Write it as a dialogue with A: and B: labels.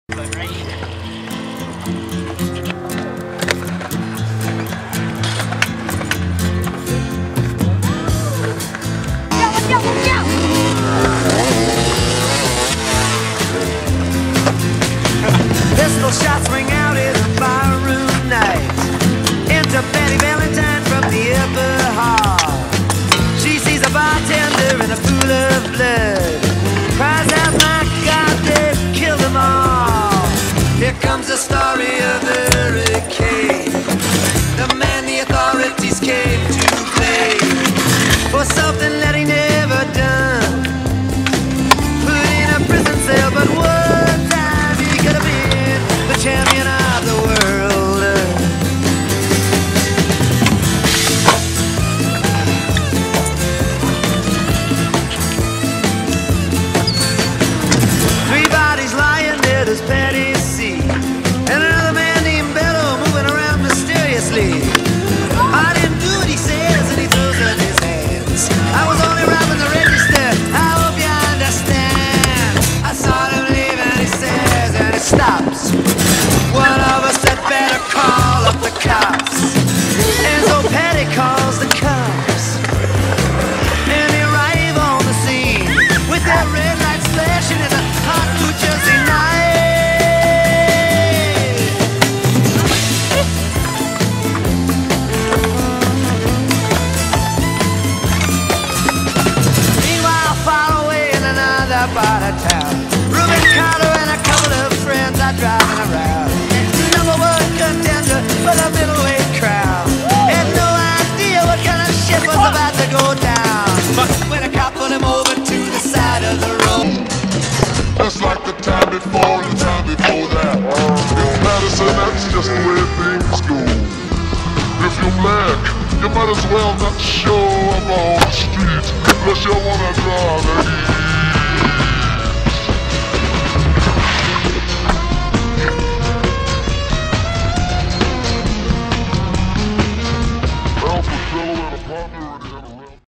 A: Pistol shots ring out in a barroom night. Enter Betty Valentine from the upper hall. She sees a bartender in a pool of blood. Cries out, my God, they've killed them all. Here comes the story of the hurricane, the man the authorities came to blame for something that he never done. Put in a prison cell, but one time he could have been the champion of the world. 3 bodies lying dead as Patty C, and another man named Bello moving around mysteriously. I didn't do what he says, and he throws up his hands. I was only robbing the register, I hope you understand. I saw him leave and he says, and he stops. One of us had better call up the cops. And so Patty calls the cops, and they arrive on the scene with their red lights flashing in a hot New Jersey night. Meanwhile, far away in another part of town, Reuben Carter and a couple of friends are driving around. #1 contender for the middleweight crowd. Had no idea what kind of shit was about to go down. But when a cop put him over to the side of the road,
B: just like the time before and the time before that. In Madison, that's just the way things go. If you're black, you might as well not show up on the street unless you wanna draw the heat.